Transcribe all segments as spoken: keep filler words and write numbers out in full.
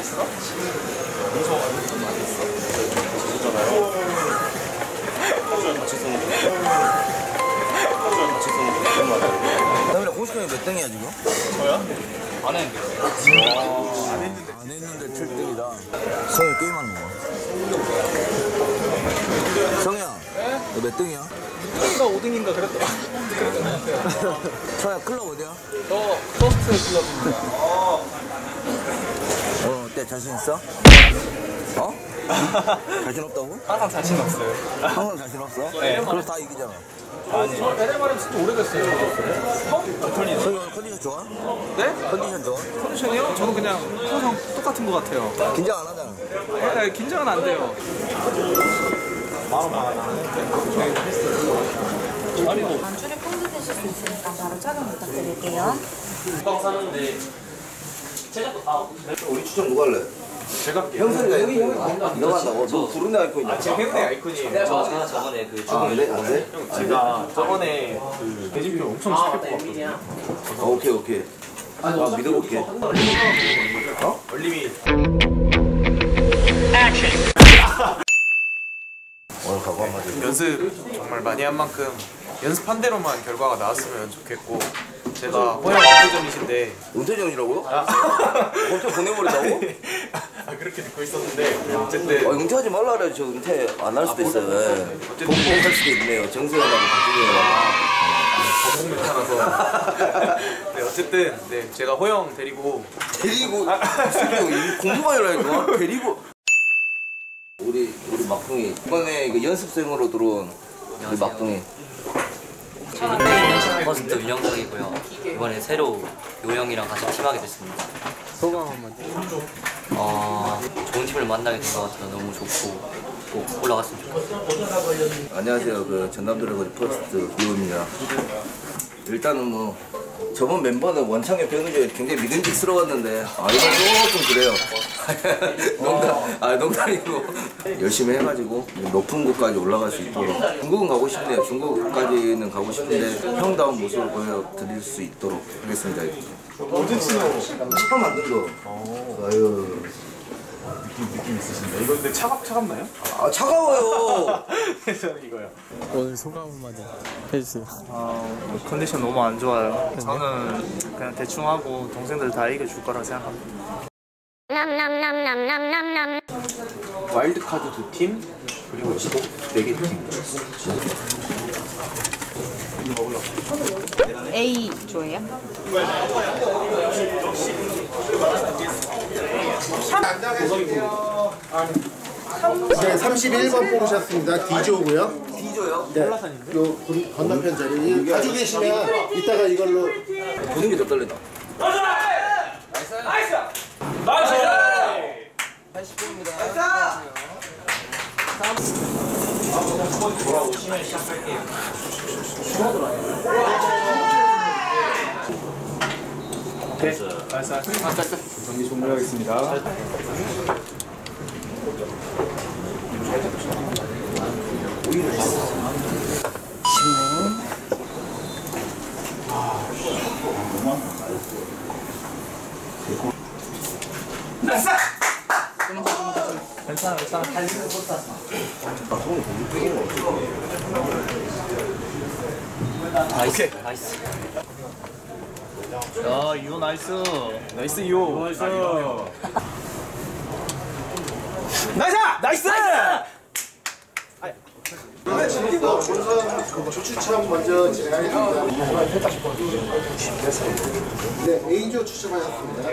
했어? 민서가 완전 많이 했어. 진짜잖아요. 호주랑 같이 쓰는 거. 호주랑 같이 쓰는 거. 그런 말이야. 다음에 고시경이 몇 등이야 지금? 저요? 안 했는데. 와, 안 했는데. 안 했는데 칠 등이다. 성현 게임하는 거. 성현, 네? 너 몇 등이야? 이 등인가 오 등인가 그랬더라. 성현 클럽 어디야? 저 퍼스트 클럽입니다. 오늘 어때? 자신 있어? 어? 자신 없다고? 항상 자신 없어요. 항상 자신 없어? 네. 그래서 다 이기잖아. 아니, 저 에레마름 진짜 오래됐어요. 성현 컨디션 좋아? 네? 컨디션 좋아? 컨디션이요? 저는 그냥 항상 똑같은 것 같아요. 긴장 안 하잖아. 네, 긴장은 안 돼요. 안줄에 콩도 드실 수 있으니까 바로 착용 부탁드릴게요. 금방 사는데 제가 아 우리 추천 누가 할래? 제가 형선이가 형이 형이 너가 한다고? 너 부른 아이콘 있냐? 제 행운의 아이콘이에요. 저 제가 저번에 그 아 그래? 뭔데? 제가 저번에 그 대진표 엄청 시켰고 왔거든요. 아 오케이 오케이. 아 믿어볼게. 어? 얼림이 오늘 각오 한마디. 연습 정말 많이 한 만큼 연습한 대로만 결과가 나왔으면 좋겠고 제가 호영 은퇴전이신데 은퇴전이라고요? 갑자기 보내버린다고? 아 그렇게 듣고 있었는데 어쨌든 아, 은퇴하지 말라 그래. 저 은퇴 안 할 수도 있어요. 복복할 수도 있네요. 정세현하고 박준영이랑. 거북메타라서 네 어쨌든 네 제가 호영 데리고 데리고 공부만 하려니까 데리고 우리 우리 막둥이 이번에 그 연습생으로 들어온 우리 막둥이. 제 닉네임은 퍼스트 윤영석이고요. 이번에 새로 요영이랑 같이 팀하게 됐습니다. 소감 한마디. 어, 좋은 팀을 만나게 된 것 같아서 너무 좋고 꼭 올라갔으면 좋겠어요. 안녕하세요. 그 전남드래곤 퍼스트 유호입니다. 일단은 뭐 저번 멤버는 원창의 변우재 굉장히 믿음직스러웠는데 아 이건 조금 그래요. 농담, 아 농담이고 열심히 해가지고 높은 곳까지 올라갈 수 있도록 중국은 가고 싶네요. 중국까지는 가고 싶은데 형다운 모습을 보여드릴 수 있도록 하겠습니다. 어제 치는 처음 만든 거. 아유. 느낌 느낌 있으신데 이거 근데 차갑 차갑나요? 아 차가워요. 저는 이거요. 오늘 소감 한마디 해주세요. 어, 컨디션 너무 안 좋아요. 저는 그냥 대충 하고 동생들 다 이겨줄 거라 생각합니다. 와일드카드 두 팀 그리고 지도 네 개 팀. A 조예요? 네, 삼십일 번 뽑으셨습니다. D조고요. D조요? 네. 요 건너편 자리 가지고 계시면 이따가 이걸로 보는 게 더 떨린다. 나이스! 나이스! 나이스! 팔십 분입니다. 돌아오시면 시작할게요. 나이스. 나이스. 아, 나이스. 정리 종료하겠습니다. 나이스! 괜찮아, 괜찮아. 나이스. 나이스. 야, 이거 나이스. 나이스 이호. 나이스. 나이스! 나이스! 추첨 먼저 진행하겠습니다. 네, A조 추첨하셨습니다.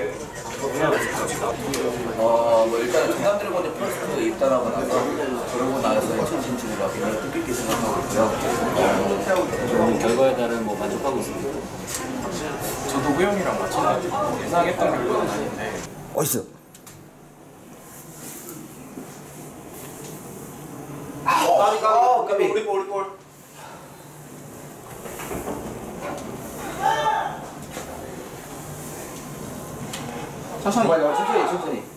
어, 뭐 일단 전남드래곤이 퍼스트 입단하고 나서 그러고 나서 일 차 진출이라 굉장히 뜻깊게 생각하고 있고요. 오늘 결과에 따른 뭐 만족하고 있습니다. 저도 호영이랑 맞춰가지고 예상했던 결과는 아닌데 어딨어? 까비 까비 까비 우리 볼 우리 볼 천천히 빨리 와, 천천히 천천히.